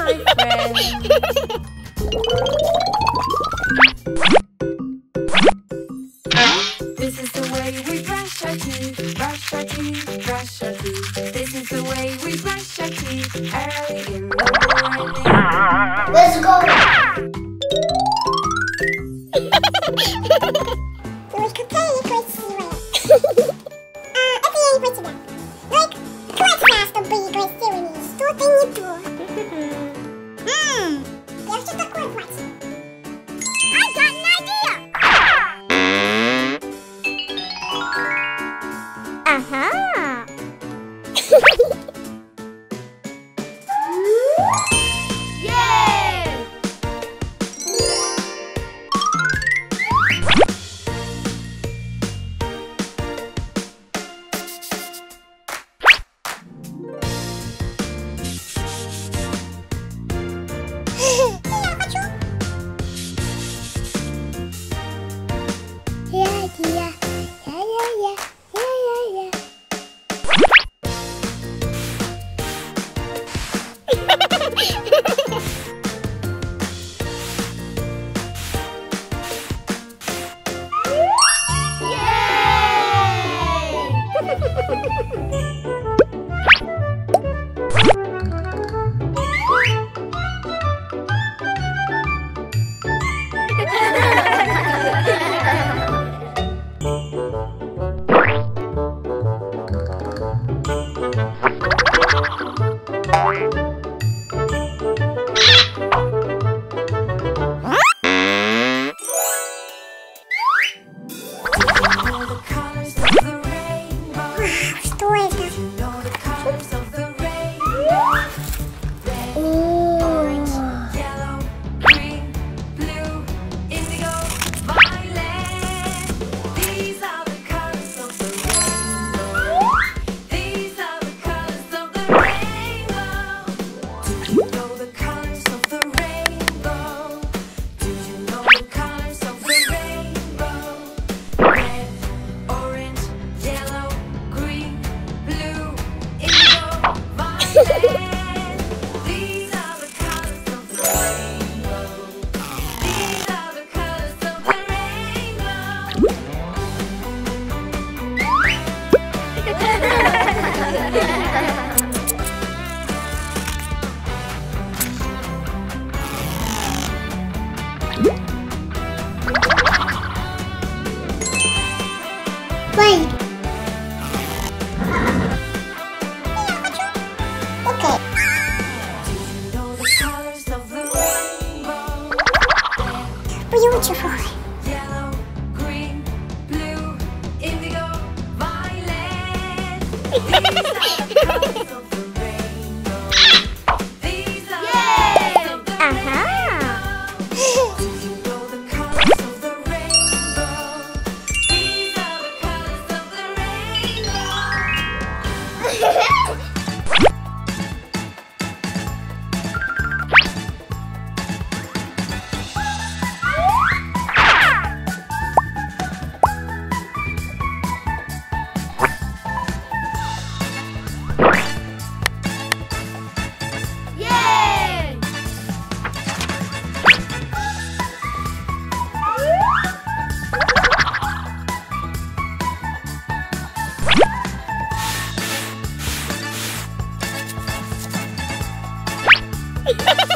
my friend. This is the way we brush our teeth, brush our teeth, brush our teeth. This is the way we brush our teeth early in the morning. Let's go! Ой, какая красивая. Это я не про тебя. Ой, классно, чтобы были красивыми. Что-то не то. Я все такое платье. I got an idea! Ага. Wait. Okay. Beautiful. Yellow, green, blue, indigo, violet. These are the colors of the rainbow. These are the colors of the rainbow. Do you know the colors of the rainbow? These are the colors of the rainbow. Ha ha ha!